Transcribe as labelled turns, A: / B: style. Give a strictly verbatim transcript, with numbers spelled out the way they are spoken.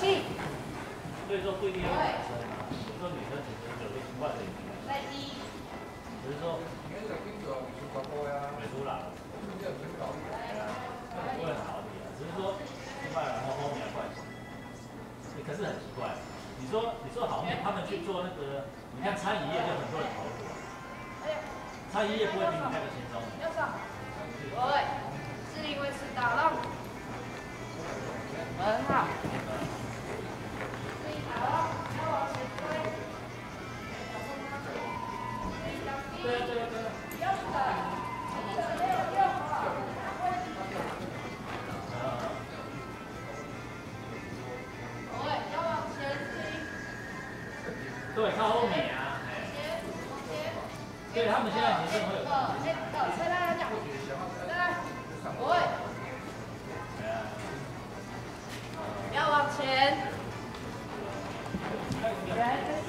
A: 气。
B: 所以说不一定要男生啊，有时候女生其实有些习惯的也挺
A: 再低。
B: 只是说美术啦，对啊，不会很好理啊，只是说吃饭然后后面换。可是很奇怪，你说你说好面，他们去做那个，你看餐饮业就很多人投入啊，餐饮业不会比你那个轻松。
A: 要上。对，是因为是打浪。很好。
B: 对啊对啊对啊。
A: 要的，一的六六号。对，要往前进。
B: 对，靠后面啊。
A: 前，往前。
B: 对他们现在其实会有。
A: 哎，呃，再来讲。再来。对。要往前。人。